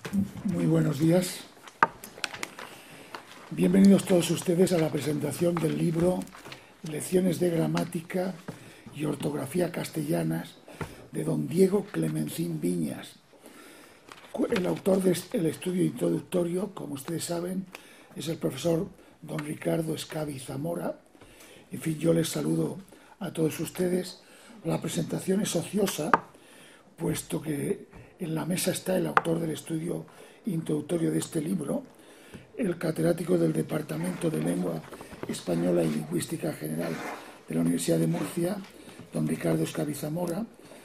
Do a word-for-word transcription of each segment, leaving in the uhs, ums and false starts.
Muy buenos días. Bienvenidos todos ustedes a la presentación del libro Lecciones de Gramática y Ortografía Castellanas de don Diego Clemencín Viñas. El autor del estudio introductorio, como ustedes saben, es el profesor don Ricardo Escabi Zamora. En fin, yo les saludo a todos ustedes. La presentación es ociosa, puesto que en la mesa está el autor del estudio introductorio de este libro, el catedrático del Departamento de Lengua Española y Lingüística General de la Universidad de Murcia, don Ricardo Escabi Zamora,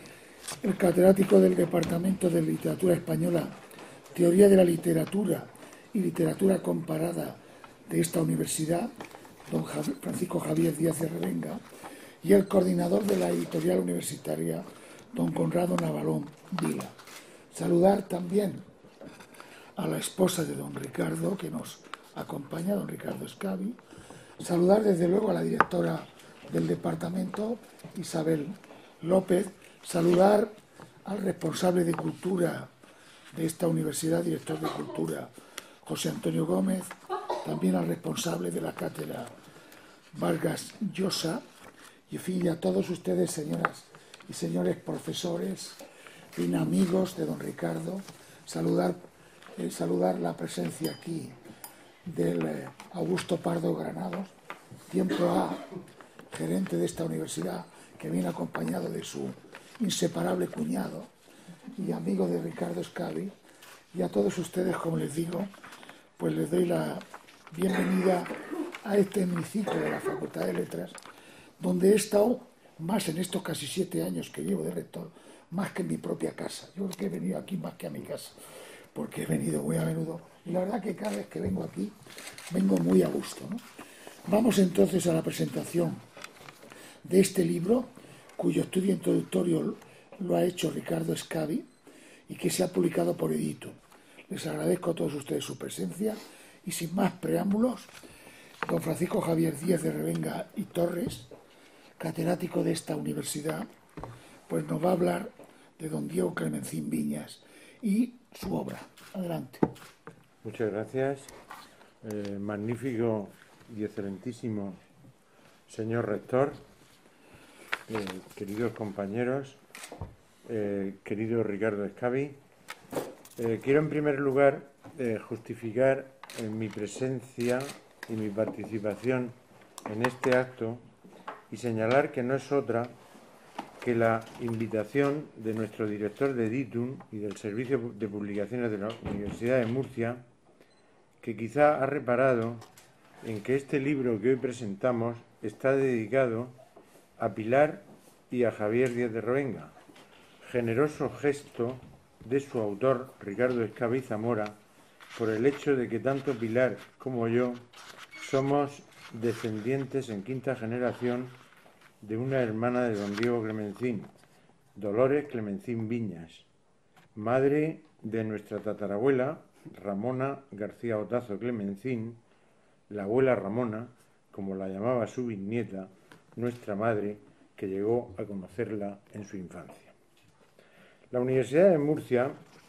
el catedrático del Departamento de Literatura Española, Teoría de la Literatura y Literatura Comparada de esta universidad, don Francisco Javier Díaz de Revenga, y el coordinador de la editorial universitaria, don Conrado Navalón Vila. Saludar también a la esposa de don Ricardo, que nos acompaña, don Ricardo Escabi. Saludar desde luego a la directora del departamento, Isabel López. Saludar al responsable de Cultura de esta universidad, director de Cultura, José Antonio Gómez. También al responsable de la cátedra, Vargas Llosa. Y en fin, a todos ustedes, señoras y señores profesores, y amigos de don Ricardo, saludar, eh, saludar la presencia aquí del eh, Augusto Pardo Granados, tiempo A, gerente de esta universidad, que viene acompañado de su inseparable cuñado y amigo de Ricardo Escabi. Y a todos ustedes, como les digo, pues les doy la bienvenida a este hemiciclo de la Facultad de Letras, donde he estado más en estos casi siete años que llevo de rector, más que en mi propia casa. Yo creo que he venido aquí más que a mi casa, porque he venido muy a menudo. Y la verdad que cada vez que vengo aquí, vengo muy a gusto, ¿no? Vamos entonces a la presentación de este libro, cuyo estudio introductorio lo ha hecho Ricardo Escabi y que se ha publicado por Editum. Les agradezco a todos ustedes su presencia y sin más preámbulos, don Francisco Javier Díaz de Revenga y Torres, catedrático de esta universidad, pues nos va a hablar de don Diego Clemencín Viñas y su obra. Adelante. Muchas gracias. Eh, magnífico y excelentísimo señor rector, eh, queridos compañeros, eh, querido Ricardo Escabi. Eh, quiero en primer lugar eh, justificar eh, mi presencia y mi participación en este acto y señalar que no es otra que la invitación de nuestro director de Editum y del Servicio de Publicaciones de la Universidad de Murcia, que quizá ha reparado en que este libro que hoy presentamos está dedicado a Pilar y a Javier Díaz de Revenga, generoso gesto de su autor, Ricardo Escabi Zamora, por el hecho de que tanto Pilar como yo somos descendientes en quinta generación de una hermana de don Diego Clemencín, Dolores Clemencín Viñas, madre de nuestra tatarabuela, Ramona García Otazo Clemencín, la abuela Ramona, como la llamaba su bisnieta, nuestra madre, que llegó a conocerla en su infancia. La Universidad de Murcia,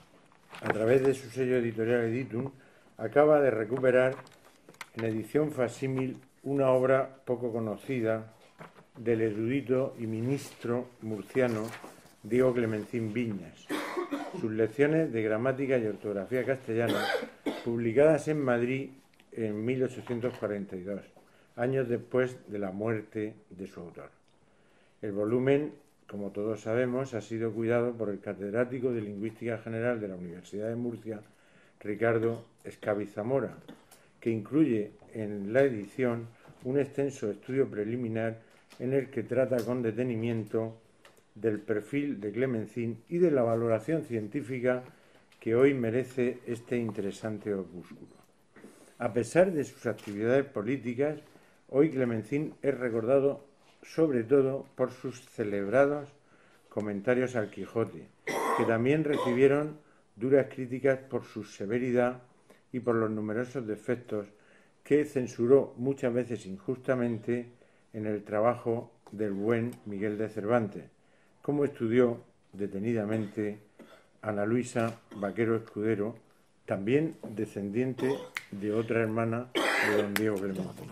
a través de su sello editorial Editum, acaba de recuperar en edición facsímil una obra poco conocida del erudito y ministro murciano Diego Clemencín Viñas, sus lecciones de gramática y ortografía castellana, publicadas en Madrid en mil ochocientos cuarenta y dos, años después de la muerte de su autor. El volumen, como todos sabemos, ha sido cuidado por el catedrático de Lingüística General de la Universidad de Murcia, Ricardo Escabi Zamora, que incluye en la edición un extenso estudio preliminar en el que trata con detenimiento del perfil de Clemencín y de la valoración científica que hoy merece este interesante opúsculo. A pesar de sus actividades políticas, hoy Clemencín es recordado sobre todo por sus celebrados comentarios al Quijote, que también recibieron duras críticas por su severidad y por los numerosos defectos que censuró muchas veces injustamente en el trabajo del buen Miguel de Cervantes, como estudió detenidamente Ana Luisa Vaquero Escudero, también descendiente de otra hermana de don Diego Clemencín.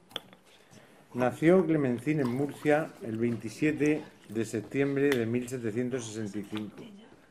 Nació Clemencín en Murcia el veintisiete de septiembre de mil setecientos sesenta y cinco.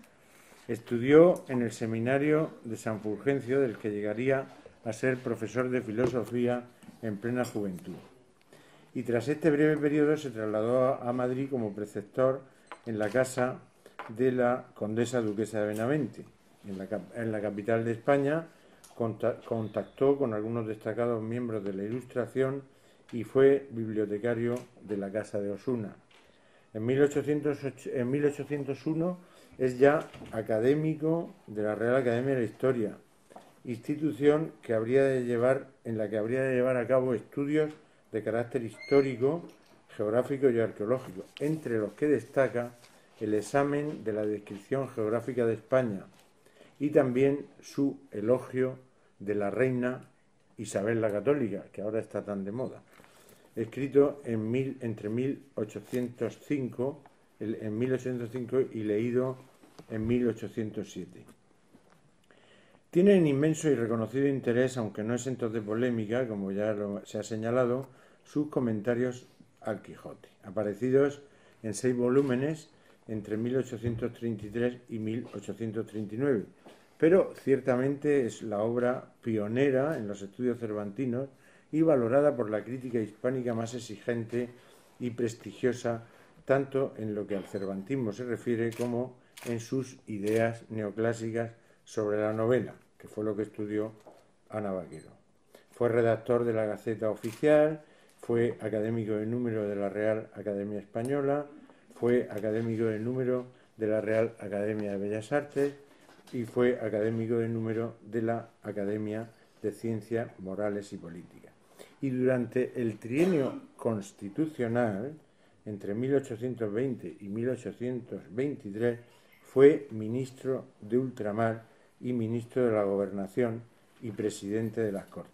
Estudió en el seminario de San Fulgencio, del que llegaría a ser profesor de filosofía en plena juventud. Y tras este breve periodo se trasladó a Madrid como preceptor en la casa de la condesa duquesa de Benavente. En la, en la capital de España contactó con algunos destacados miembros de la Ilustración y fue bibliotecario de la Casa de Osuna. En mil ochocientos uno es ya académico de la Real Academia de la Historia, institución que habría de llevar, en la que habría de llevar a cabo estudios de carácter histórico, geográfico y arqueológico, entre los que destaca el examen de la descripción geográfica de España y también su elogio de la reina Isabel la Católica, que ahora está tan de moda, escrito en mil, entre mil ochocientos cinco, en mil ochocientos cinco y leído en mil ochocientos siete. Tienen inmenso y reconocido interés, aunque no exentos de polémica, como ya lo, se ha señalado, sus comentarios al Quijote, aparecidos en seis volúmenes entre mil ochocientos treinta y tres y mil ochocientos treinta y nueve, pero ciertamente es la obra pionera en los estudios cervantinos y valorada por la crítica hispánica más exigente y prestigiosa, tanto en lo que al cervantismo se refiere como en sus ideas neoclásicas sobre la novela, que fue lo que estudió Ana Vaquero. Fue redactor de la Gaceta Oficial, fue académico de número de la Real Academia Española, fue académico de número de la Real Academia de Bellas Artes y fue académico de número de la Academia de Ciencias Morales y Políticas. Y durante el trienio constitucional, entre mil ochocientos veinte y mil ochocientos veintitrés, fue ministro de Ultramar y ministro de la Gobernación y presidente de las Cortes.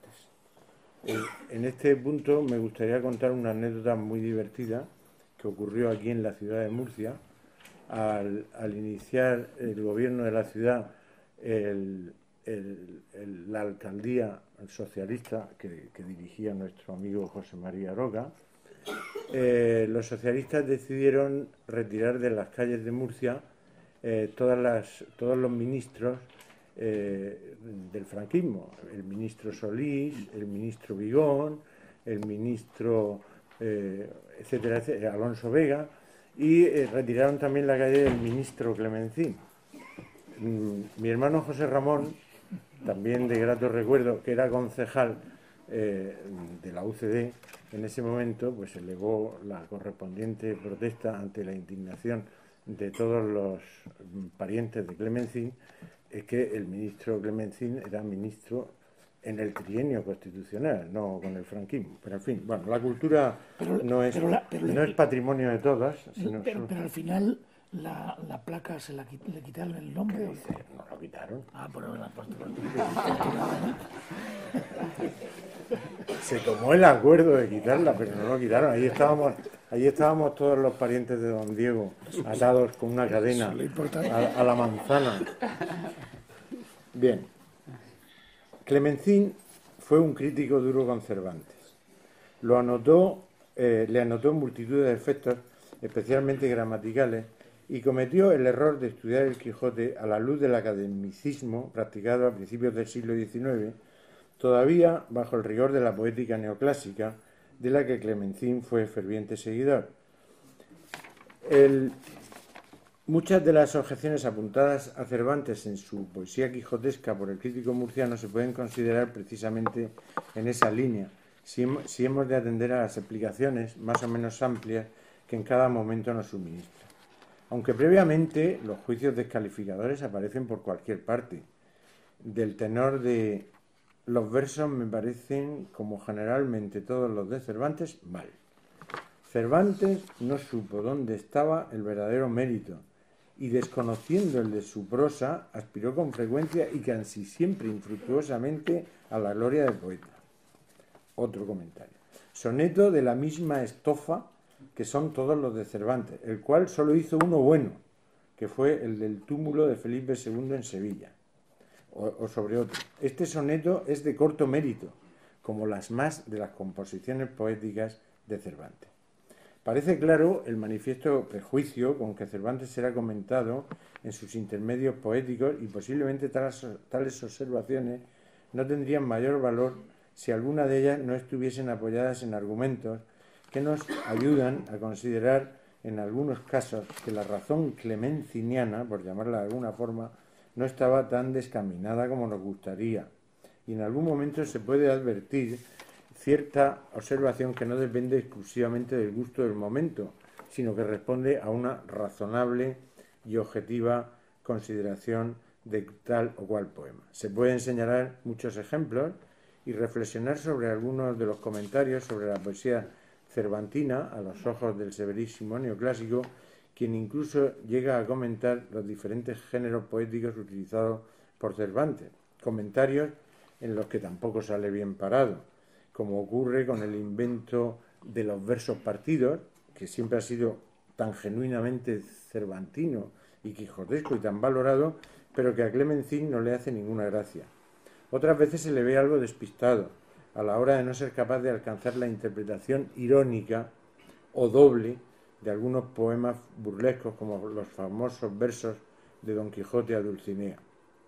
En este punto me gustaría contar una anécdota muy divertida que ocurrió aquí en la ciudad de Murcia. Al, al iniciar el gobierno de la ciudad, el, el, el, la alcaldía socialista que, que dirigía nuestro amigo José María Roca, eh, los socialistas decidieron retirar de las calles de Murcia eh, todas las, todos los ministros eh, del franquismo, el ministro Solís, el ministro Vigón, el ministro eh, etcétera, etcétera, Alonso Vega, y eh, retiraron también la calle del ministro Clemencín. Mm, mi hermano José Ramón, también de grato recuerdo, que era concejal eh, de la U C D en ese momento, pues elevó la correspondiente protesta ante la indignación de todos los parientes de Clemencín, es que el ministro Clemencín era ministro en el trienio constitucional, no con el franquismo. Pero en fin, bueno, la cultura pero, no, es, pero la, pero no le, es patrimonio de todas. Sino pero, solo... pero al final la, la placa se la, le quitaron el nombre. ¿Qué dice? No lo quitaron. Ah, pero la puesto. Se tomó el acuerdo de quitarla, pero no lo quitaron. Ahí estábamos, ahí estábamos todos los parientes de don Diego, atados con una cadena a, a la manzana. Bien. Clemencín fue un crítico duro con Cervantes. Lo anotó, eh, le anotó multitud de defectos, especialmente gramaticales, y cometió el error de estudiar el Quijote a la luz del academicismo practicado a principios del siglo diecinueve, todavía bajo el rigor de la poética neoclásica, de la que Clemencín fue ferviente seguidor. El, muchas de las objeciones apuntadas a Cervantes en su poesía quijotesca por el crítico murciano se pueden considerar precisamente en esa línea, si, si hemos de atender a las explicaciones más o menos amplias que en cada momento nos suministra. Aunque previamente los juicios descalificadores aparecen por cualquier parte. Del tenor de los versos me parecen, como generalmente todos los de Cervantes, mal. Cervantes no supo dónde estaba el verdadero mérito y, desconociendo el de su prosa, aspiró con frecuencia y casi siempre infructuosamente a la gloria del poeta. Otro comentario. Soneto de la misma estofa que son todos los de Cervantes, el cual solo hizo uno bueno, que fue el del túmulo de Felipe segundo en Sevilla. o, o sobre otro. Este soneto es de corto mérito, como las más de las composiciones poéticas de Cervantes. Parece claro el manifiesto prejuicio con que Cervantes será comentado en sus intermedios poéticos, y posiblemente tales, tales observaciones no tendrían mayor valor si alguna de ellas no estuviesen apoyadas en argumentos que nos ayudan a considerar en algunos casos que la razón clemenciniana, por llamarla de alguna forma, no estaba tan descaminada como nos gustaría, y en algún momento se puede advertir cierta observación que no depende exclusivamente del gusto del momento, sino que responde a una razonable y objetiva consideración de tal o cual poema. Se pueden señalar muchos ejemplos y reflexionar sobre algunos de los comentarios sobre la poesía cervantina a los ojos del severísimo neoclásico, quien incluso llega a comentar los diferentes géneros poéticos utilizados por Cervantes, comentarios en los que tampoco sale bien parado, como ocurre con el invento de los versos partidos, que siempre ha sido tan genuinamente cervantino y quijotesco y tan valorado, pero que a Clemencín no le hace ninguna gracia. Otras veces se le ve algo despistado, a la hora de no ser capaz de alcanzar la interpretación irónica o doble de algunos poemas burlescos, como los famosos versos de Don Quijote a Dulcinea.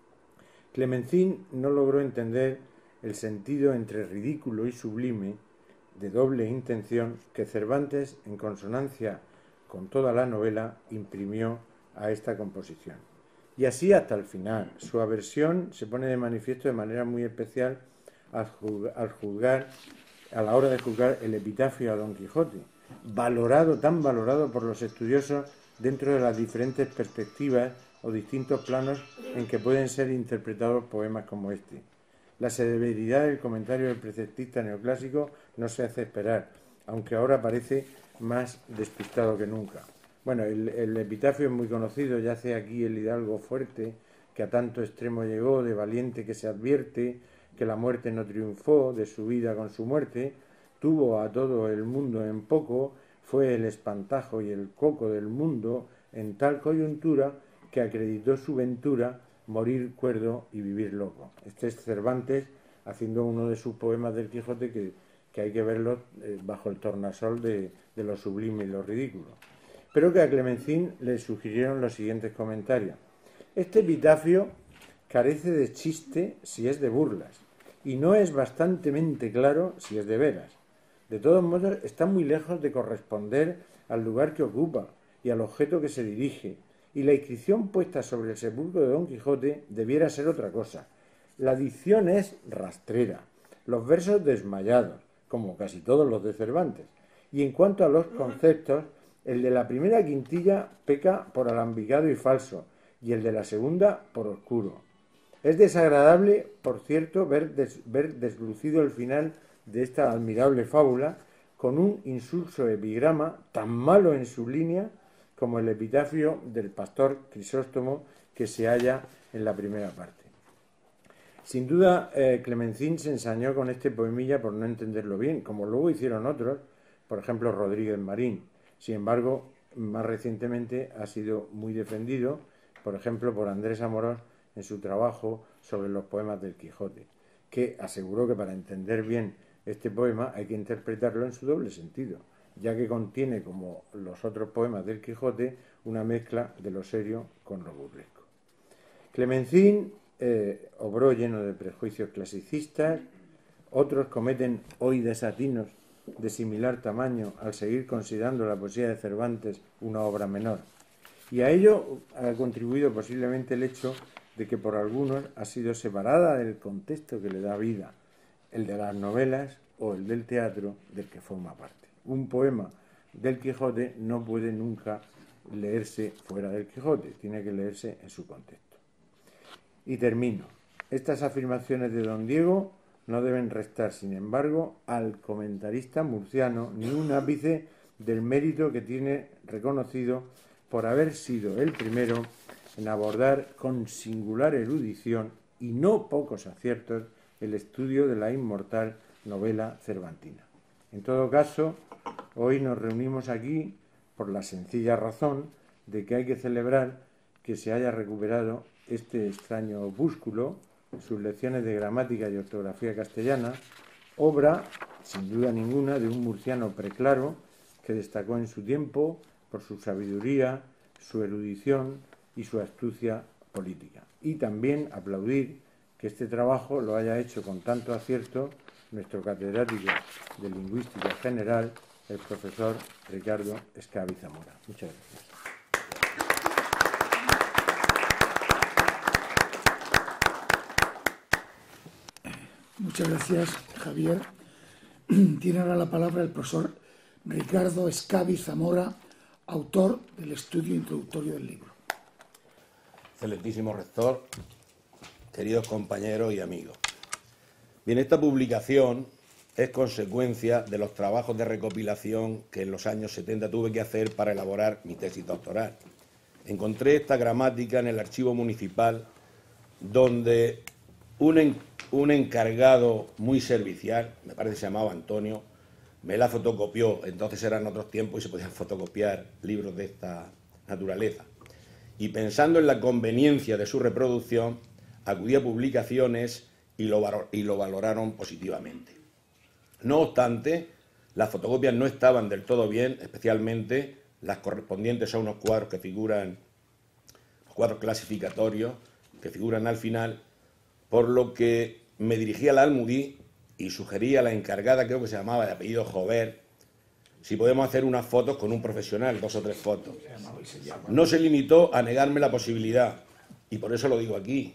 Clemencín no logró entender el sentido entre ridículo y sublime, de doble intención, que Cervantes, en consonancia con toda la novela, imprimió a esta composición. Y así hasta el final. Su aversión se pone de manifiesto de manera muy especial al juzgar, al juzgar, a la hora de juzgar el epitafio a Don Quijote, valorado, tan valorado por los estudiosos dentro de las diferentes perspectivas o distintos planos en que pueden ser interpretados poemas como este. La severidad del comentario del preceptista neoclásico no se hace esperar, aunque ahora parece más despistado que nunca. Bueno, el, el epitafio es muy conocido, yace aquí el hidalgo fuerte, que a tanto extremo llegó, de valiente que se advierte, que la muerte no triunfó, de su vida con su muerte, tuvo a todo el mundo en poco, fue el espantajo y el coco del mundo, en tal coyuntura, que acreditó su ventura, morir cuerdo y vivir loco. Este es Cervantes haciendo uno de sus poemas del Quijote que, que hay que verlo eh, bajo el tornasol de, de lo sublime y lo ridículo. Pero que a Clemencín le sugirieron los siguientes comentarios. Este epitafio carece de chiste si es de burlas, y no es bastantemente claro si es de veras. De todos modos, está muy lejos de corresponder al lugar que ocupa y al objeto que se dirige, y la inscripción puesta sobre el sepulcro de Don Quijote debiera ser otra cosa. La dicción es rastrera, los versos desmayados, como casi todos los de Cervantes, y en cuanto a los conceptos, el de la primera quintilla peca por alambicado y falso, y el de la segunda por oscuro. Es desagradable, por cierto, ver, des, ver deslucido el final de esta admirable fábula con un insulso epigrama tan malo en su línea como el epitafio del pastor Crisóstomo que se halla en la primera parte. Sin duda, eh, Clemencín se ensañó con este poemilla por no entenderlo bien, como luego hicieron otros, por ejemplo Rodríguez Marín. Sin embargo, más recientemente ha sido muy defendido, por ejemplo, por Andrés Amorós en su trabajo sobre los poemas del Quijote, que aseguró que para entender bien este poema hay que interpretarlo en su doble sentido, ya que contiene, como los otros poemas del Quijote, una mezcla de lo serio con lo burlesco. Clemencín eh, obró lleno de prejuicios clasicistas, otros cometen hoy desatinos de similar tamaño al seguir considerando la poesía de Cervantes una obra menor. Y a ello ha contribuido posiblemente el hecho de que por algunos ha sido separada del contexto que le da vida, el de las novelas o el del teatro del que forma parte. Un poema del Quijote no puede nunca leerse fuera del Quijote, tiene que leerse en su contexto. Y termino. Estas afirmaciones de don Diego no deben restar, sin embargo, al comentarista murciano ni un ápice del mérito que tiene reconocido por haber sido el primero en abordar con singular erudición y no pocos aciertos el estudio de la inmortal novela cervantina. En todo caso, hoy nos reunimos aquí por la sencilla razón de que hay que celebrar que se haya recuperado este extraño opúsculo sus lecciones de gramática y ortografía castellana, obra, sin duda ninguna, de un murciano preclaro que destacó en su tiempo por su sabiduría, su erudición y su astucia política. Y también aplaudir que este trabajo lo haya hecho con tanto acierto nuestro catedrático de Lingüística General, el profesor Ricardo Escabi Zamora. Muchas gracias. Muchas gracias, Javier. Tiene ahora la palabra el profesor Ricardo Escabi Zamora, autor del estudio introductorio del libro. Excelentísimo rector, queridos compañeros y amigos. Bien, esta publicación es consecuencia de los trabajos de recopilación que en los años setenta tuve que hacer para elaborar mi tesis doctoral. Encontré esta gramática en el archivo municipal, donde un, en, un encargado muy servicial, me parece que se llamaba Antonio, me la fotocopió. Entonces eran otros tiempos y se podían fotocopiar libros de esta naturaleza. Y pensando en la conveniencia de su reproducción, acudí a publicaciones y lo, y lo valoraron positivamente. No obstante, las fotocopias no estaban del todo bien, especialmente las correspondientes a unos cuadros que figuran, cuadros clasificatorios que figuran al final, por lo que me dirigí a la Almudí y sugerí a la encargada, creo que se llamaba de apellido Jover, si podemos hacer unas fotos con un profesional, dos o tres fotos. No se limitó a negarme la posibilidad, y por eso lo digo aquí,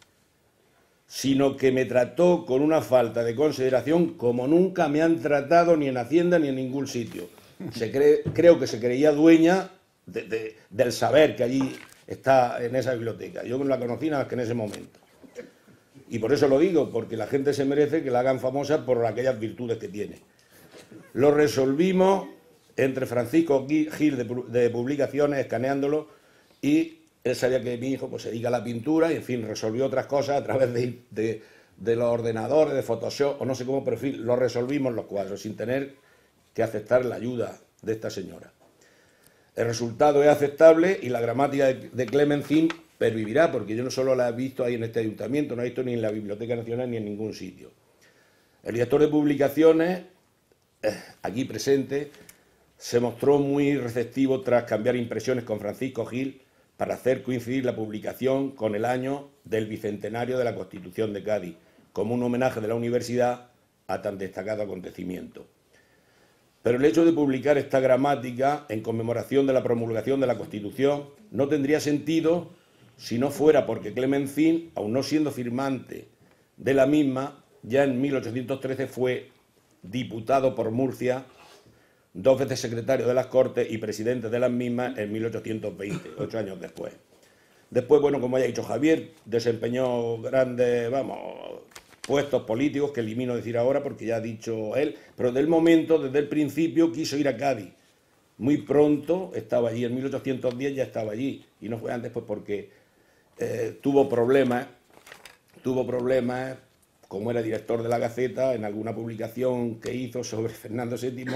sino que me trató con una falta de consideración como nunca me han tratado ni en Hacienda ni en ningún sitio. Se cree, creo que se creía dueña de, de, del saber que allí está en esa biblioteca. Yo no la conocí nada más que en ese momento. Y por eso lo digo, porque la gente se merece que la hagan famosa por aquellas virtudes que tiene. Lo resolvimos entre Francisco Gil de, de Publicaciones, escaneándolo, y él sabía que mi hijo pues, se dedica a la pintura y, en fin, resolvió otras cosas a través de, de, de los ordenadores, de Photoshop, o no sé cómo, pero en fin, lo resolvimos los cuadros, sin tener que aceptar la ayuda de esta señora. El resultado es aceptable y la gramática de, de Clementín pervivirá, porque yo no solo la he visto ahí en este ayuntamiento, no la he visto ni en la Biblioteca Nacional ni en ningún sitio. El director de Publicaciones, eh, aquí presente, se mostró muy receptivo tras cambiar impresiones con Francisco Gil para hacer coincidir la publicación con el año del bicentenario de la Constitución de Cádiz, como un homenaje de la universidad a tan destacado acontecimiento. Pero el hecho de publicar esta gramática en conmemoración de la promulgación de la Constitución no tendría sentido si no fuera porque Clementín, aun no siendo firmante de la misma, ya en mil ochocientos trece fue diputado por Murcia, dos veces secretario de las Cortes y presidente de las mismas en mil ochocientos veinte, ocho años después. Después, bueno, como ya ha dicho Javier, desempeñó grandes, vamos, puestos políticos que elimino decir ahora porque ya ha dicho él, pero del momento, desde el principio, quiso ir a Cádiz. Muy pronto estaba allí, en mil ochocientos diez ya estaba allí, y no fue antes pues porque eh, tuvo problemas, tuvo problemas, como era director de la Gaceta, en alguna publicación que hizo sobre Fernando séptimo,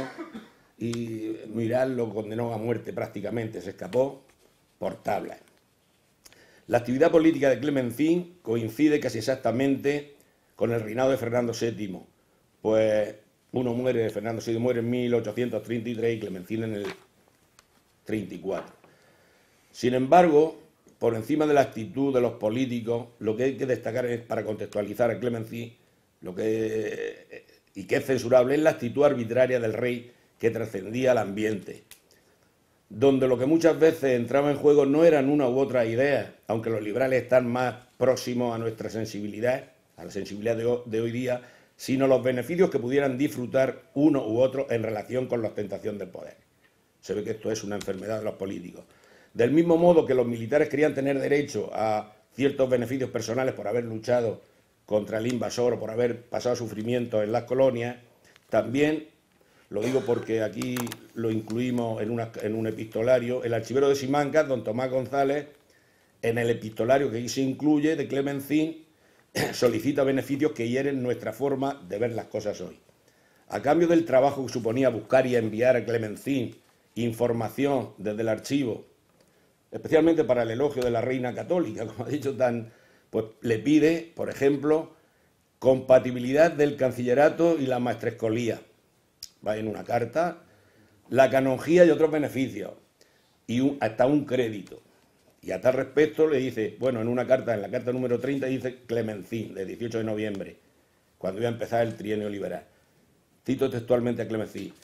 y Mirál lo condenó a muerte prácticamente, se escapó por tablas. La actividad política de Clementín coincide casi exactamente con el reinado de Fernando séptimo, pues uno muere, Fernando séptimo muere en mil ochocientos treinta y tres y Clementín en el treinta y cuatro. Sin embargo, por encima de la actitud de los políticos, lo que hay que destacar es, para contextualizar a Clementín, lo que, y que es censurable, es la actitud arbitraria del rey que trascendía al ambiente, donde lo que muchas veces entraba en juego no eran una u otra idea, aunque los liberales están más próximos a nuestra sensibilidad, a la sensibilidad de, de hoy día, sino los beneficios que pudieran disfrutar uno u otro en relación con la ostentación del poder. Se ve que esto es una enfermedad de los políticos. Del mismo modo que los militares querían tener derecho a ciertos beneficios personales por haber luchado contra el invasor o por haber pasado sufrimientos en las colonias, también, lo digo porque aquí lo incluimos en, una, en un epistolario, el archivero de Simancas, don Tomás González, en el epistolario que aquí se incluye de Clementín, solicita beneficios que hieren nuestra forma de ver las cosas hoy. A cambio del trabajo que suponía buscar y enviar a Clementín información desde el archivo, especialmente para el elogio de la reina católica, como ha dicho tan, pues le pide, por ejemplo, compatibilidad del cancillerato y la maestrescolía. Va en una carta, la canonjía y otros beneficios, y un, hasta un crédito. Y a tal respecto le dice, bueno, en una carta, en la carta número treinta, dice Clemencín, de dieciocho de noviembre, cuando iba a empezar el trienio liberal. Cito textualmente a Clemencín.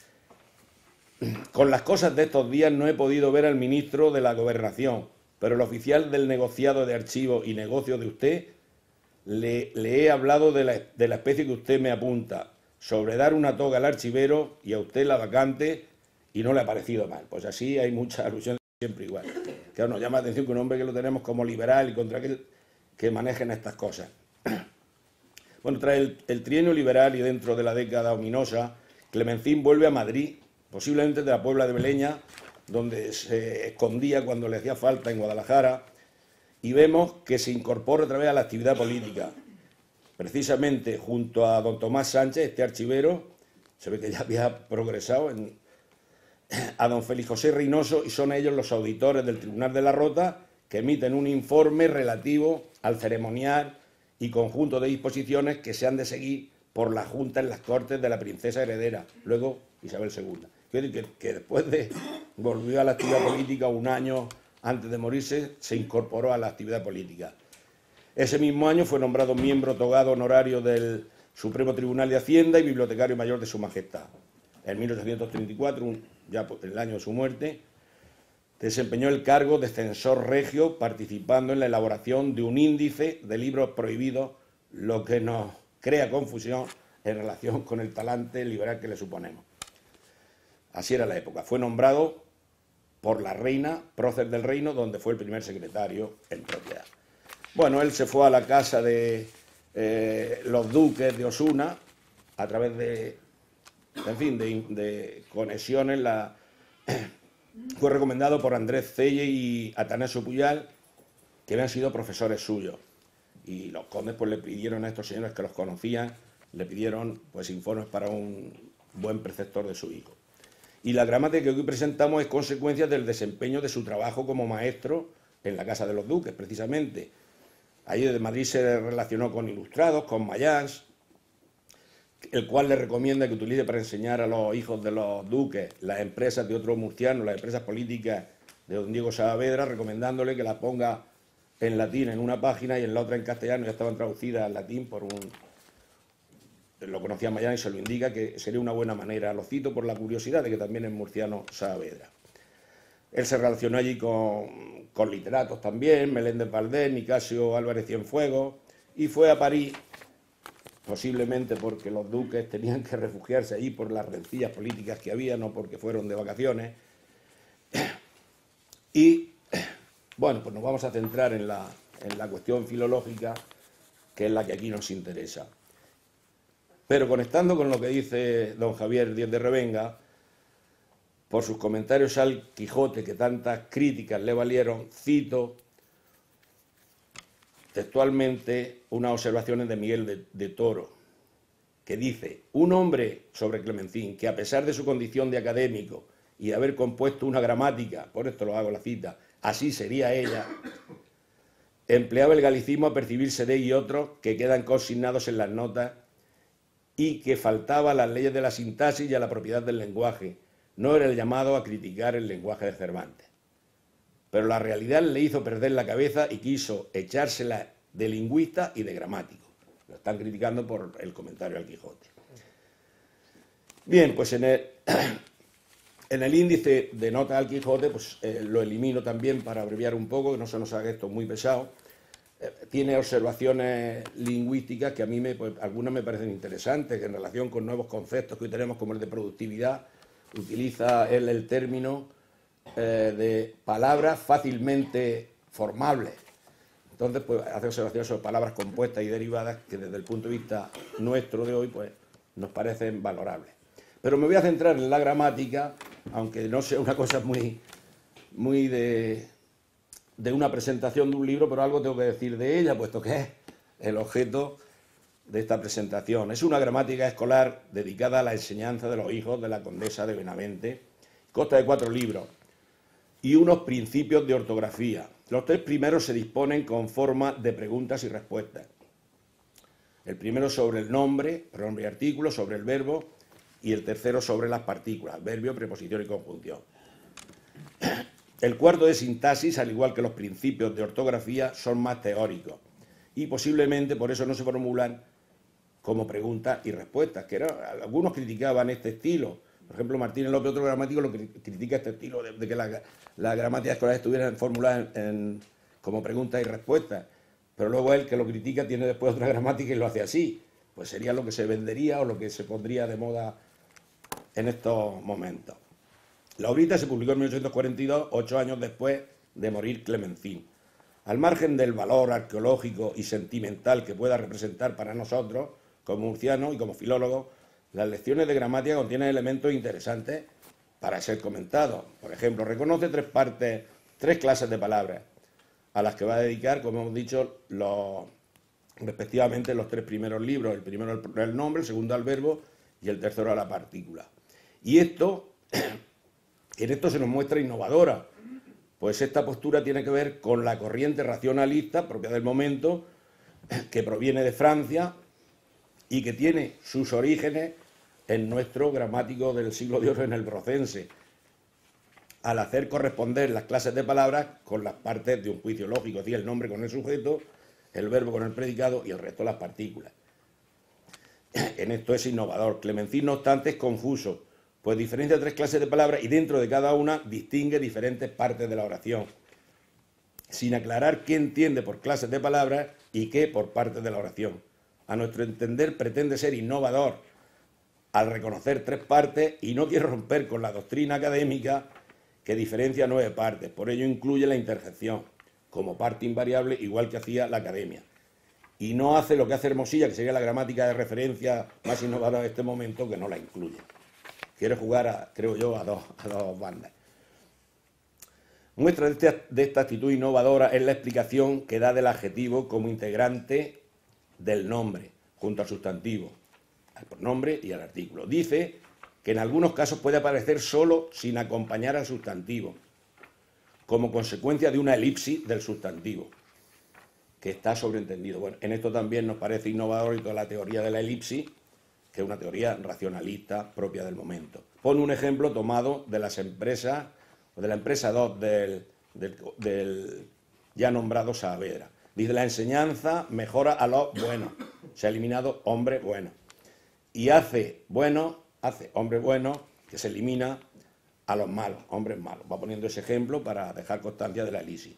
Con las cosas de estos días no he podido ver al ministro de la Gobernación, pero el oficial del negociado de archivos y negocios de usted le, le he hablado de la, de la especie que usted me apunta, sobre dar una toga al archivero y a usted la vacante, y no le ha parecido mal. Pues así hay muchas alusiones siempre igual. Que nos llama la atención que un hombre que lo tenemos como liberal y contra aquel que manejen estas cosas. Bueno, tras el, el trienio liberal y dentro de la década ominosa, Clemencín vuelve a Madrid, posiblemente de la Puebla de Beleña, donde se escondía cuando le hacía falta en Guadalajara, y vemos que se incorpora otra vez a la actividad política. Precisamente junto a don Tomás Sánchez, este archivero, se ve que ya había progresado, en, a don Félix José Reynoso, y son ellos los auditores del Tribunal de la Rota que emiten un informe relativo al ceremonial y conjunto de disposiciones que se han de seguir por la Junta en las Cortes de la princesa heredera, luego Isabel segunda. Quiero decir que, que después de volvió a la actividad política un año antes de morirse, se incorporó a la actividad política. Ese mismo año fue nombrado miembro togado honorario del Supremo Tribunal de Hacienda y bibliotecario mayor de Su Majestad. En mil ochocientos treinta y cuatro, un, ya el año de su muerte, desempeñó el cargo de censor regio, participando en la elaboración de un índice de libros prohibidos, lo que nos crea confusión en relación con el talante liberal que le suponemos. Así era la época. Fue nombrado por la reina, prócer del reino, donde fue el primer secretario en propiedad. Bueno, él se fue a la casa de eh, los duques de Osuna a través de, en fin, de, de conexiones. La, fue recomendado por Andrés Celle y Atanasio Puyal, que habían sido profesores suyos. Y los condes pues le pidieron a estos señores que los conocían, le pidieron pues informes para un buen preceptor de su hijo. Y la gramática que hoy presentamos es consecuencia del desempeño de su trabajo como maestro en la Casa de los Duques, precisamente. Allí desde Madrid se relacionó con ilustrados, con Mayans, el cual le recomienda que utilice para enseñar a los hijos de los duques las empresas de otros murcianos, las empresas políticas de don Diego Saavedra, recomendándole que las ponga en latín en una página y en la otra en castellano, ya estaban traducidas al latín por un... Lo conocía Mayans y se lo indica, que sería una buena manera. Lo cito por la curiosidad de que también es murciano Saavedra. Él se relacionó allí con, con literatos también, Meléndez Valdés, Nicasio Álvarez Cienfuegos, y fue a París, posiblemente porque los duques tenían que refugiarse allí por las rencillas políticas que había, no porque fueron de vacaciones. Y, bueno, pues nos vamos a centrar en la, en la cuestión filológica, que es la que aquí nos interesa. Pero conectando con lo que dice don Javier Díez de Revenga, por sus comentarios al Quijote, que tantas críticas le valieron, cito textualmente unas observaciones de Miguel de, de Toro, que dice: un hombre, sobre Clemencín, que a pesar de su condición de académico y de haber compuesto una gramática, por esto lo hago la cita, así sería ella, empleaba el galicismo a percibirse de y otros que quedan consignados en las notas, y que faltaba a las leyes de la sintaxis y a la propiedad del lenguaje. No era el llamado a criticar el lenguaje de Cervantes. Pero la realidad le hizo perder la cabeza y quiso echársela de lingüista y de gramático. Lo están criticando por el comentario al Quijote. Bien, pues en el, en el índice de notas al Quijote, pues eh, lo elimino también para abreviar un poco, que no se nos haga esto muy pesado. Eh, tiene observaciones lingüísticas que a mí me, pues, algunas me parecen interesantes, que en relación con nuevos conceptos que hoy tenemos, como el de productividad, utiliza él el término eh, de palabras fácilmente formables. Entonces, pues hace observaciones sobre palabras compuestas y derivadas que desde el punto de vista nuestro de hoy, pues nos parecen valorables. Pero me voy a centrar en la gramática, aunque no sea una cosa muy, muy de, de una presentación de un libro, pero algo tengo que decir de ella, puesto que es el objeto de esta presentación. Es una gramática escolar dedicada a la enseñanza de los hijos de la condesa de Benavente. Consta de cuatro libros. y unos principios de ortografía. Los tres primeros se disponen con forma de preguntas y respuestas. El primero sobre el nombre, pronombre y artículo, sobre el verbo, y el tercero sobre las partículas, verbio, preposición y conjunción. El cuarto de sintaxis, al igual que los principios de ortografía, son más teóricos y posiblemente por eso no se formulan como preguntas y respuestas, que era, algunos criticaban este estilo. Por ejemplo, Martínez López, otro gramático, lo que critica este estilo de, de que las la gramáticas escolares estuvieran formuladas en, en, como preguntas y respuestas. Pero luego él, que lo critica, tiene después otra gramática y lo hace así. Pues sería lo que se vendería o lo que se pondría de moda en estos momentos. La obrita se publicó en mil ochocientos cuarenta y dos, ocho años después de morir Clementín. Al margen del valor arqueológico y sentimental que pueda representar para nosotros, como murcianos y como filólogos, las lecciones de gramática contienen elementos interesantes para ser comentados. Por ejemplo, reconoce tres partes, tres clases de palabras, a las que va a dedicar, como hemos dicho, los, respectivamente los tres primeros libros. El primero al nombre, el segundo al verbo y el tercero a la partícula. Y esto, en esto se nos muestra innovadora, pues esta postura tiene que ver con la corriente racionalista propia del momento, que proviene de Francia y que tiene sus orígenes en nuestro gramático del siglo de oro, en el brocense, al hacer corresponder las clases de palabras con las partes de un juicio lógico, es decir, el nombre con el sujeto, el verbo con el predicado y el resto las partículas. En esto es innovador. Clementín, no obstante, es confuso, pues diferencia tres clases de palabras y dentro de cada una distingue diferentes partes de la oración, sin aclarar qué entiende por clases de palabras y qué por partes de la oración. A nuestro entender, pretende ser innovador al reconocer tres partes y no quiere romper con la doctrina académica que diferencia nueve partes. Por ello incluye la interjección como parte invariable, igual que hacía la academia. Y no hace lo que hace Hermosilla, que sería la gramática de referencia más innovadora de este momento, que no la incluye. Quiere jugar, a, creo yo, a dos, a dos bandas. Muestra de esta, de esta actitud innovadora es la explicación que da del adjetivo como integrante del nombre, junto al sustantivo, al pronombre y al artículo. Dice que en algunos casos puede aparecer solo sin acompañar al sustantivo, como consecuencia de una elipsis del sustantivo, que está sobreentendido. Bueno, en esto también nos parece innovador y toda la teoría de la elipsis, que es una teoría racionalista propia del momento. Pone un ejemplo tomado de las empresas, o de la empresa dos del, del, del ya nombrado Saavedra. Dice, la enseñanza mejora a los buenos. Se ha eliminado hombre bueno. Y hace bueno, hace hombre bueno, que se elimina a los malos, hombres malos. Va poniendo ese ejemplo para dejar constancia de la elipsis.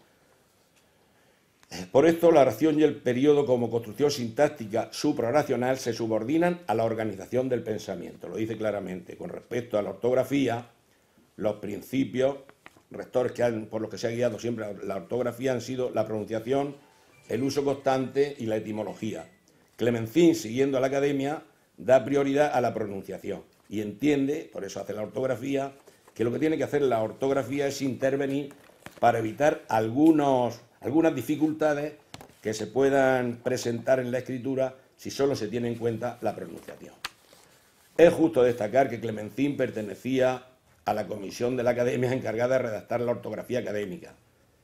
Por esto, la oración y el periodo como construcción sintáctica suprarracional se subordinan a la organización del pensamiento. Lo dice claramente. Con respecto a la ortografía, los principios rectores que han, por los que se ha guiado siempre la ortografía han sido la pronunciación, el uso constante y la etimología. Clementín, siguiendo a la academia, da prioridad a la pronunciación y entiende, por eso hace la ortografía, que lo que tiene que hacer la ortografía es intervenir para evitar algunos, algunas dificultades que se puedan presentar en la escritura si solo se tiene en cuenta la pronunciación. Es justo destacar que Clementín pertenecía a la comisión de la academia encargada de redactar la ortografía académica.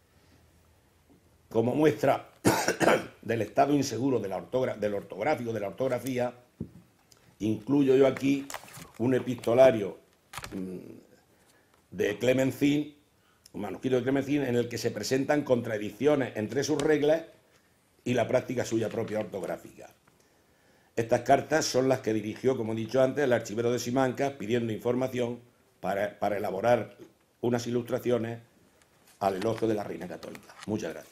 Como muestra del estado inseguro de la ortogra- del ortográfico de la ortografía, incluyo yo aquí un epistolario mmm, de Clementín, un manuscrito de Clementín, en el que se presentan contradicciones entre sus reglas y la práctica suya propia ortográfica. Estas cartas son las que dirigió, como he dicho antes, el archivero de Simancas, pidiendo información para, para elaborar unas ilustraciones al elogio de la Reina Católica. Muchas gracias.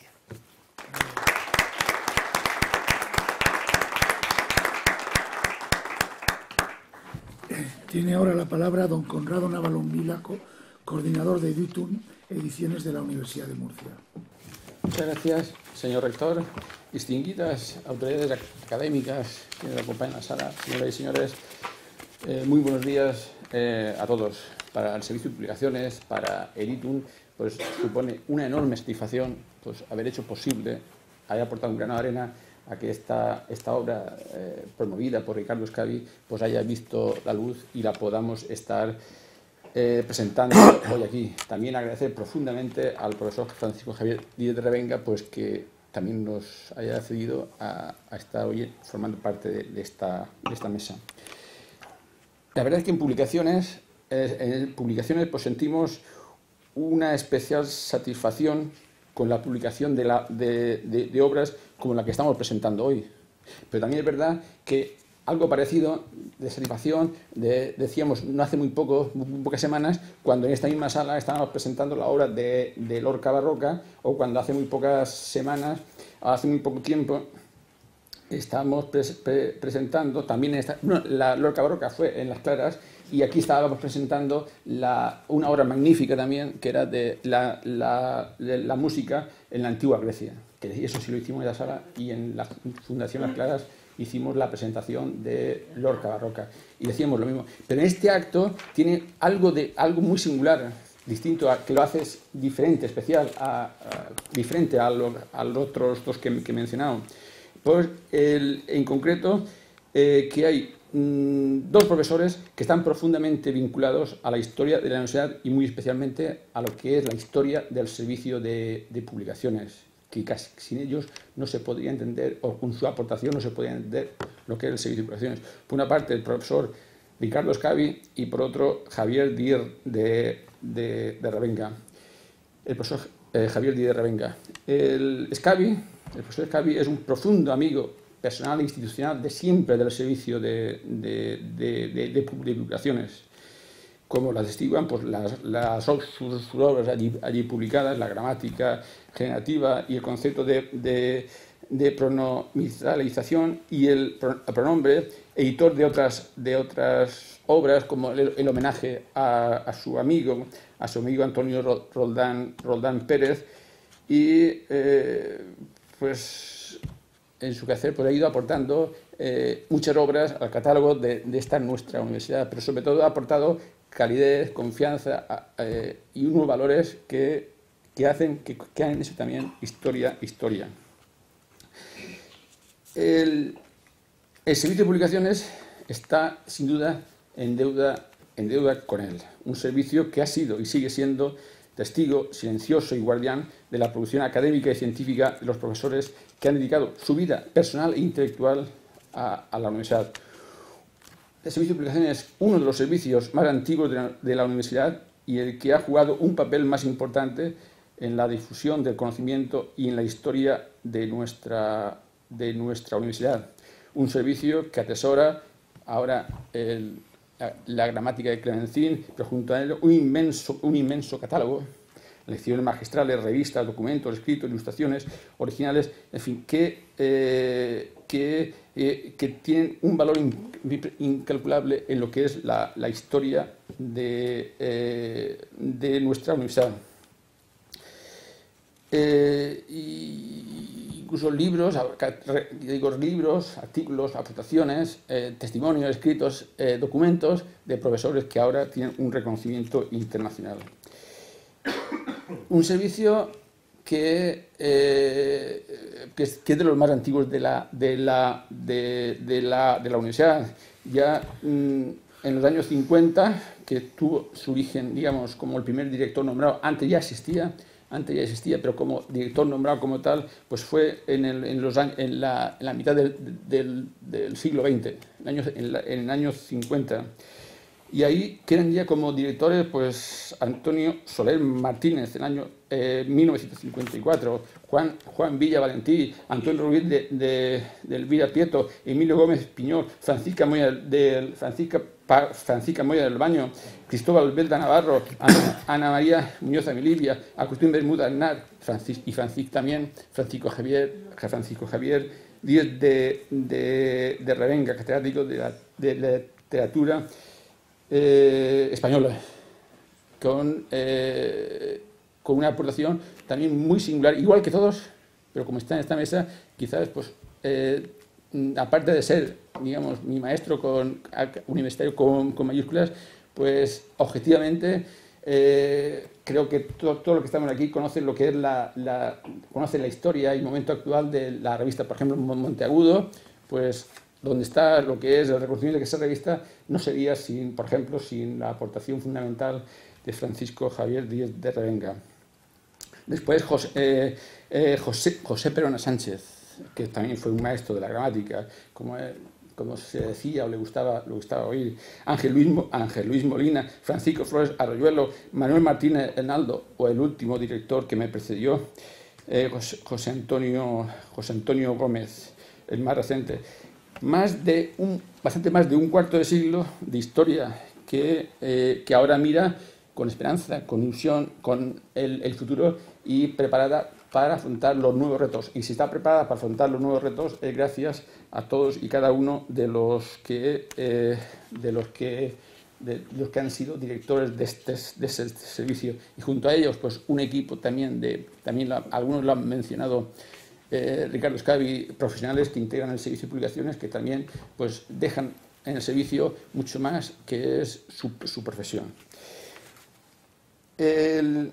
Tiene ahora la palabra don Conrado Navalón Vila, coordinador de Editum, Ediciones de la Universidad de Murcia. Muchas gracias, señor rector. Distinguidas autoridades académicas que nos acompañan en la sala, señoras y señores, eh, muy buenos días eh, a todos. Para el Servicio de Publicaciones, para Editum, pues supone una enorme satisfacción pues, haber hecho posible, haber aportado un grano de arena a que esta, esta obra eh, promovida por Ricardo Escavi pues haya visto la luz y la podamos estar eh, presentando hoy aquí. También agradecer profundamente al profesor Francisco Javier Díez de Revenga, pues que también nos haya accedido a, a estar hoy formando parte de, de, esta, de esta mesa. La verdad es que en publicaciones, eh, en publicaciones pues sentimos una especial satisfacción con la publicación de, la, de, de, de obras como la que estamos presentando hoy. Pero también es verdad que algo parecido de satisfacción, de, decíamos, no hace muy, poco, muy pocas semanas, cuando en esta misma sala estábamos presentando la obra de, de Lorca Barroca, o cuando hace muy pocas semanas, hace muy poco tiempo, estábamos pre, pre, presentando, también en esta, no, la Lorca Barroca fue en Las Claras, y aquí estábamos presentando la, una obra magnífica también, que era de la, la, de la música en la antigua Grecia, que eso sí lo hicimos en la sala, y en la Fundación Las Claras hicimos la presentación de Lorca Barroca y decíamos lo mismo. Pero en este acto tiene algo, de, algo muy singular, distinto, a, que lo hace diferente, especial, a, a, diferente a, lo, a los otros dos que, que he mencionado. Pues el, en concreto, eh, que hay mmm, dos profesores que están profundamente vinculados a la historia de la universidad y muy especialmente a lo que es la historia del servicio de, de publicaciones, que casi sin ellos no se podría entender, o con su aportación no se podría entender lo que es el servicio de publicaciones. Por una parte, el profesor Ricardo Scavi y por otro, Javier Díez de, de, de Revenga. El profesor eh, Javier Díez de Revenga. El Scavi, el profesor Scavi es un profundo amigo personal e institucional de siempre del servicio de, de, de, de, de, de publicaciones, como las testiguan pues, las, las sus obras allí, allí publicadas, la gramática generativa y el concepto de, de, de pronominalización y el pronombre, editor de otras, de otras obras como el, el homenaje a, a su amigo, a su amigo Antonio Roldán, Roldán Pérez, y eh, pues en su quehacer pues, ha ido aportando eh, muchas obras al catálogo de, de esta nuestra universidad, pero sobre todo ha aportado calidez, confianza eh, y unos valores que, que hacen que, que han hecho también historia, historia. El, el servicio de publicaciones está sin duda en deuda, en deuda con él, un servicio que ha sido y sigue siendo testigo silencioso y guardián de la producción académica y científica de los profesores que han dedicado su vida personal e intelectual a, a la universidad. El servicio de publicaciones es uno de los servicios más antiguos de la, de la universidad y el que ha jugado un papel más importante en la difusión del conocimiento y en la historia de nuestra, de nuestra universidad. Un servicio que atesora ahora el, la, la gramática de Clemenceau, pero junto a él un inmenso, un inmenso catálogo, lecciones magistrales, revistas, documentos, escritos, ilustraciones, originales, en fin, que... Eh, que, eh, que tienen un valor in, incalculable en lo que es la, la historia de, eh, de nuestra universidad. Eh, y incluso libros, digo, libros, artículos, aportaciones, eh, testimonios, escritos, eh, documentos de profesores que ahora tienen un reconocimiento internacional. Un servicio Que, eh, que, es, que es de los más antiguos de la, de la, de, de la, de la universidad. Ya mmm, en los años cincuenta, que tuvo su origen, digamos, como el primer director nombrado, antes ya existía, antes ya existía, pero como director nombrado como tal, pues fue en, el, en, los, en, la, en la mitad del, del, del siglo veinte, en, años, en, la, en el año cincuenta. Y ahí quedan ya como directores pues Antonio Soler Martínez en el año eh, mil novecientos cincuenta y cuatro, Juan, Juan Villa Valentí, Antonio Ruiz de, de, de Elvira Prieto, Emilio Gómez Piñol, Francisca Moya, de, Francisca, pa, Francisca Moya del Baño, Cristóbal Belda Navarro, Ana, Ana María Muñoz Amilibia, Agustín Bermuda Aznar, Francis, y Francisco también, Francisco Javier, Francisco Javier Díez de, de, de Revenga, catedrático de la, de la literatura Eh, española, con, eh, con una aportación también muy singular, igual que todos, pero como está en esta mesa, quizás, pues, eh, aparte de ser, digamos, mi maestro con, universitario con, con mayúsculas, pues, objetivamente, eh, creo que todo, todo lo que estamos aquí conocen lo que es la, la, conocen la historia y momento actual de la revista, por ejemplo, Monteagudo, pues, donde está lo que es el reconocimiento de que esa revista no sería sin, por ejemplo, sin la aportación fundamental de Francisco Javier Díez de Revenga. Después José, eh, eh, José, José Perona Sánchez, que también fue un maestro de la gramática, como, eh, como se decía o le gustaba, le gustaba oír. Ángel Luis, Ángel Luis Molina, Francisco Flores Arroyuelo, Manuel Martínez Hernaldo, o el último director que me precedió, eh, José, José, Antonio, José Antonio Gómez, el más reciente. Más de un, bastante más de un cuarto de siglo de historia que, eh, que ahora mira con esperanza, con ilusión, con el, el futuro y preparada para afrontar los nuevos retos. Y si está preparada para afrontar los nuevos retos es gracias a todos y cada uno de los que, eh, de los que, de los que han sido directores de este, de este servicio. Y junto a ellos, pues un equipo también, de, también la, algunos lo han mencionado, Eh, Ricardo Escavi, profesionales que integran el servicio de publicaciones, que también pues, dejan en el servicio mucho más que es su, su profesión. El,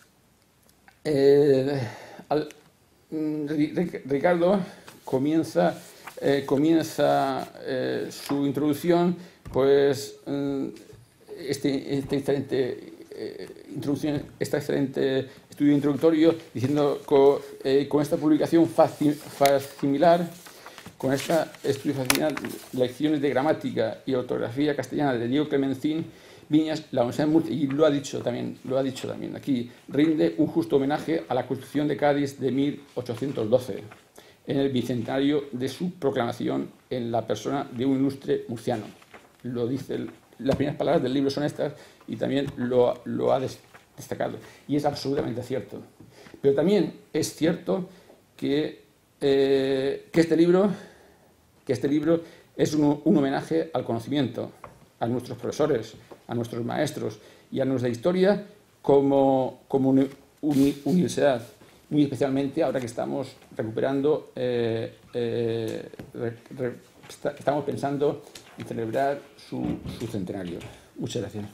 el, al, Ricardo comienza, eh, comienza eh, su introducción, pues este, este excelente eh, introducción, esta excelente estudio introductorio, diciendo con, eh, con esta publicación similar, con esta estudio facilar, lecciones de gramática y ortografía castellana de Diego Clemencín Viñas, la Universidad de Murcia, y lo ha dicho también, lo ha dicho también aquí, rinde un justo homenaje a la Constitución de Cádiz de mil ochocientos doce, en el bicentenario de su proclamación en la persona de un ilustre murciano. Lo dice, las primeras palabras del libro son estas y también lo, lo ha destacado. Y es absolutamente cierto. Pero también es cierto que, eh, que, este, libro, que este libro es un, un homenaje al conocimiento, a nuestros profesores, a nuestros maestros y a nuestra historia como, como uni, uni, universidad. Muy especialmente ahora que estamos recuperando, eh, eh, re, re, está, estamos pensando en celebrar su, su centenario. Muchas gracias.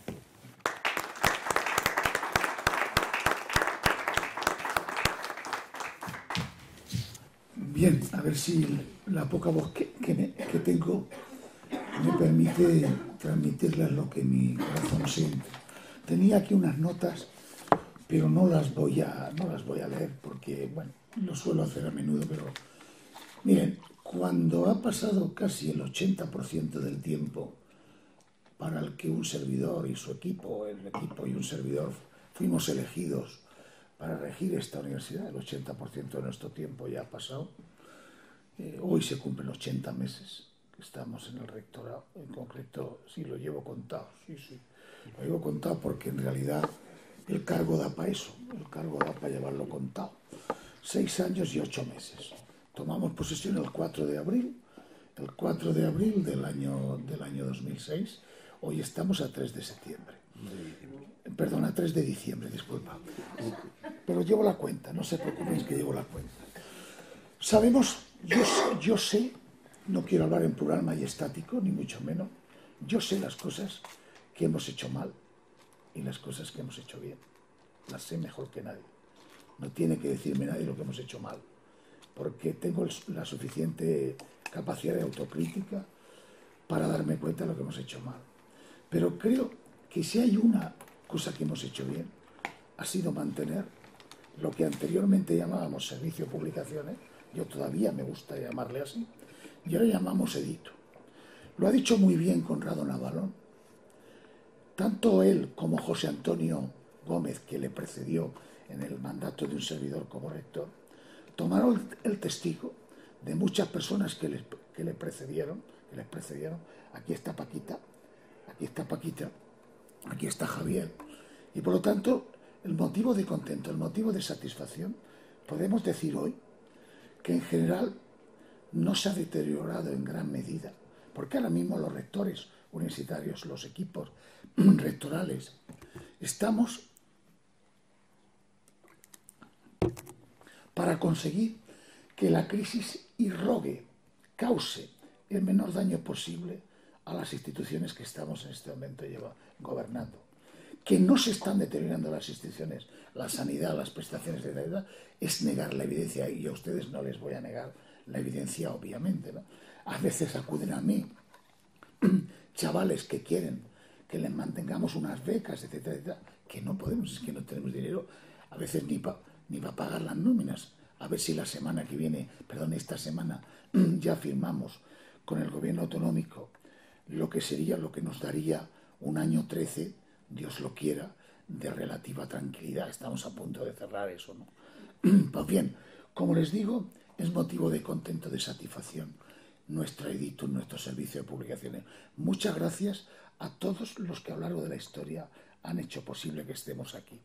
Bien, a ver si la poca voz que, que, me, que tengo me permite transmitirles lo que mi corazón siente. Tenía aquí unas notas, pero no las voy a, no las voy a leer porque, bueno, lo suelo hacer a menudo, pero miren, cuando ha pasado casi el ochenta por ciento del tiempo para el que un servidor y su equipo, el equipo y un servidor fuimos elegidos para regir esta universidad, el ochenta por ciento de nuestro tiempo ya ha pasado. Eh, hoy se cumplen ochenta meses que estamos en el rectorado. En concreto, sí, lo llevo contado, sí, sí. Lo llevo contado porque en realidad el cargo da para eso, el cargo da para llevarlo contado. Seis años y ocho meses. Tomamos posesión el cuatro de abril, el cuatro de abril del año, del año dos mil seis. Hoy estamos a tres de septiembre. Perdón, a tres de diciembre, disculpa. Pero llevo la cuenta, no se preocupen que llevo la cuenta. Sabemos, yo, yo sé, no quiero hablar en plural majestático, ni mucho menos, yo sé las cosas que hemos hecho mal y las cosas que hemos hecho bien. Las sé mejor que nadie. No tiene que decirme nadie lo que hemos hecho mal, porque tengo la suficiente capacidad de autocrítica para darme cuenta de lo que hemos hecho mal. Pero creo que si hay una cosa que hemos hecho bien, ha sido mantener lo que anteriormente llamábamos servicio de publicaciones, yo todavía me gusta llamarle así, y ahora llamamos edito. Lo ha dicho muy bien Conrado Navalón. Tanto él como José Antonio Gómez, que le precedió en el mandato de un servidor como rector, tomaron el testigo de muchas personas que les, que le precedieron, que les precedieron. Aquí está Paquita, aquí está Paquita, aquí está Javier. Y por lo tanto, el motivo de contento, el motivo de satisfacción, podemos decir hoy que en general no se ha deteriorado en gran medida, porque ahora mismo los rectores universitarios, los equipos rectorales, estamos para conseguir que la crisis irrogue, cause el menor daño posible a las instituciones que estamos en este momento lleva, gobernando. Que no se están deteriorando las instituciones, la sanidad, las prestaciones de deuda, es negar la evidencia, y a ustedes no les voy a negar la evidencia, obviamente, ¿no? A veces acuden a mí chavales que quieren que les mantengamos unas becas, etcétera, etcétera, que no podemos, es que no tenemos dinero, a veces ni para ni pa pagar las nóminas. A ver si la semana que viene, perdón, esta semana, ya firmamos con el gobierno autonómico lo que sería, lo que nos daría un año trece, Dios lo quiera, de relativa tranquilidad. Estamos a punto de cerrar eso, ¿no? Pues bien, como les digo, es motivo de contento, de satisfacción nuestra editud, nuestro servicio de publicaciones. Muchas gracias a todos los que a lo largo de la historia han hecho posible que estemos aquí.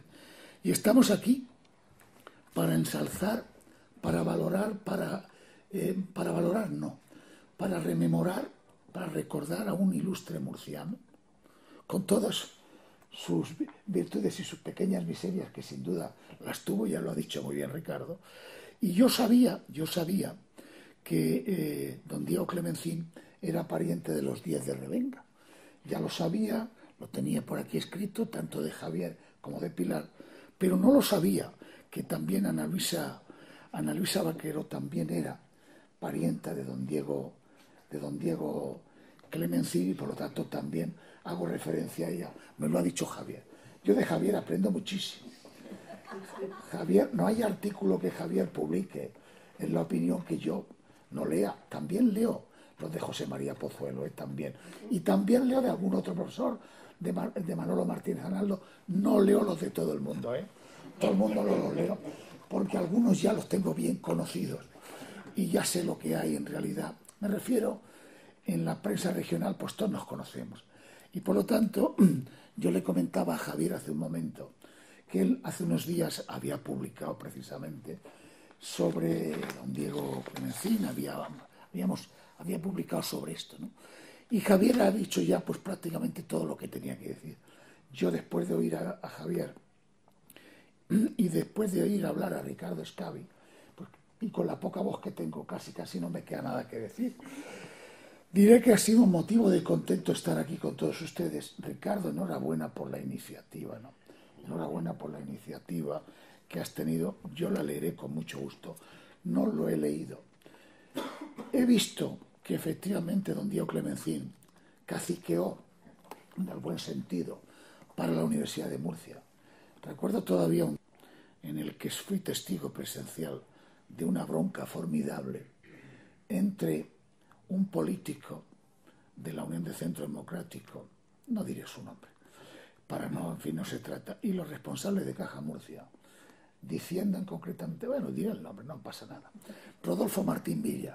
Y estamos aquí para ensalzar, para valorar, para, eh, para valorar no, para rememorar, para recordar a un ilustre murciano, con todas sus virtudes y sus pequeñas miserias, que sin duda las tuvo, ya lo ha dicho muy bien Ricardo. Y yo sabía, yo sabía que eh, don Diego Clemencín era pariente de los Díez de Revenga. Ya lo sabía, lo tenía por aquí escrito, tanto de Javier como de Pilar, pero no lo sabía que también Ana Luisa, Ana Luisa Vaquero también era parienta de don Diego, de don Diego Clemencín, y por lo tanto también hago referencia a ella. Me lo ha dicho Javier. Yo de Javier aprendo muchísimo. Javier, no hay artículo que Javier publique en La Opinión que yo no lea. También leo los de José María Pozuelo, eh, también. Y también leo de algún otro profesor, de, Mar, de Manolo Martínez Arnaldo. No leo los de todo el mundo, ¿eh? Todo el mundo no los leo, porque algunos ya los tengo bien conocidos y ya sé lo que hay en realidad. Me refiero, en la prensa regional, pues todos nos conocemos. Y por lo tanto, yo le comentaba a Javier hace un momento que él hace unos días había publicado precisamente sobre don Diego Clemencín, había, habíamos, había publicado sobre esto, ¿no? Y Javier ha dicho ya pues prácticamente todo lo que tenía que decir. Yo, después de oír a, a Javier y después de oír hablar a Ricardo Scavi, pues, y con la poca voz que tengo casi casi no me queda nada que decir, diré que ha sido un motivo de contento estar aquí con todos ustedes. Ricardo, enhorabuena por la iniciativa, ¿no? Enhorabuena por la iniciativa que has tenido. Yo la leeré con mucho gusto. No lo he leído. He visto que efectivamente don Diego Clemencín caciqueó, en el buen sentido, para la Universidad de Murcia. Recuerdo todavía un en el que fui testigo presencial de una bronca formidable entre un político de la Unión de Centro Democrático, no diré su nombre, para no, en fin, no se trata, y los responsables de Caja Murcia, diciendo en concretamente, bueno, diré el nombre, no pasa nada, Rodolfo Martín Villa,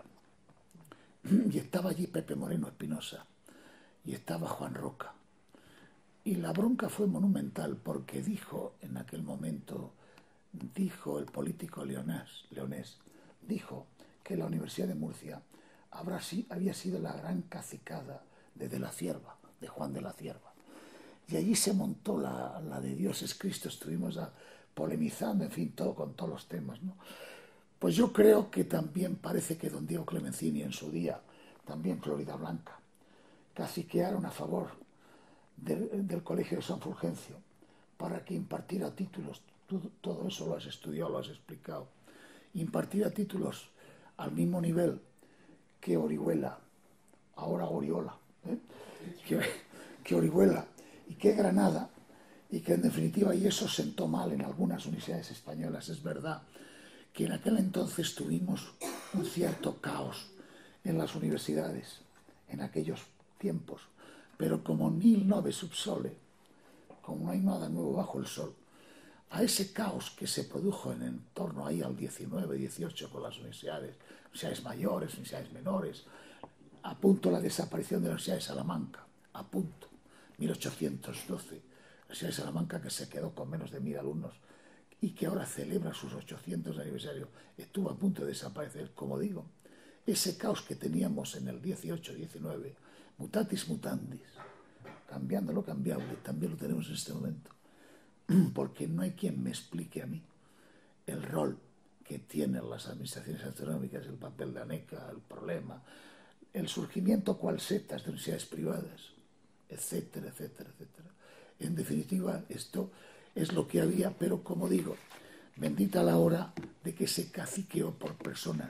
y estaba allí Pepe Moreno Espinosa, y estaba Juan Roca, y la bronca fue monumental, porque dijo en aquel momento, dijo el político leonés, leonés dijo que la Universidad de Murcia habrá, había sido la gran cacicada de De la Cierva, de Juan de la Cierva. Y allí se montó la, la de Dios es Cristo, estuvimos a, polemizando, en fin, todo con todos los temas, ¿no? Pues yo creo que también parece que don Diego Clemencín, en su día, también Florida Blanca, caciquearon a favor de, del Colegio de San Fulgencio para que impartiera títulos. Tú, todo eso lo has estudiado, lo has explicado. Impartiera títulos al mismo nivel que Orihuela, ahora Oriola, ¿eh? que, que Orihuela y que Granada, y que en definitiva, y eso sentó mal en algunas universidades españolas, es verdad, que en aquel entonces tuvimos un cierto caos en las universidades, en aquellos tiempos, pero como nil nove sub sole, como no hay nada nuevo bajo el sol, a ese caos que se produjo en el torno ahí al diecinueve, dieciocho con las universidades, universidades mayores, universidades menores, a punto la desaparición de la Universidad de Salamanca, a punto, mil ochocientos doce, la Universidad de Salamanca que se quedó con menos de mil alumnos y que ahora celebra sus ochocientos aniversario, estuvo a punto de desaparecer. Como digo, ese caos que teníamos en el dieciocho diecinueve, mutatis mutandis, cambiando lo cambiable, también lo tenemos en este momento. Porque no hay quien me explique a mí el rol que tienen las administraciones autonómicas, el papel de ANECA, el problema, el surgimiento cual setas de universidades privadas, etcétera, etcétera, etcétera. En definitiva, esto es lo que había, pero como digo, bendita la hora de que se caciqueó por personas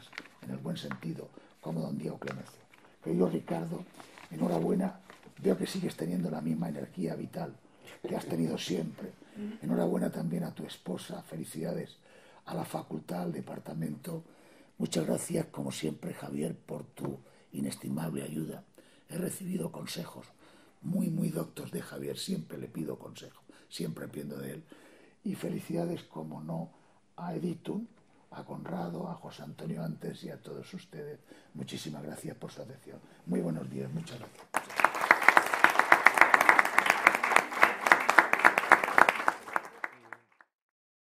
en el buen sentido, como don Diego Clemencio. Querido Ricardo, enhorabuena, veo que sigues teniendo la misma energía vital que has tenido siempre. Enhorabuena también a tu esposa, felicidades a la facultad, al departamento. Muchas gracias, como siempre, Javier, por tu inestimable ayuda. He recibido consejos muy, muy doctos de Javier, siempre le pido consejo, siempre pido de él. Y felicidades, como no, a Editum, a Conrado, a José Antonio antes y a todos ustedes. Muchísimas gracias por su atención. Muy buenos días, muchas gracias.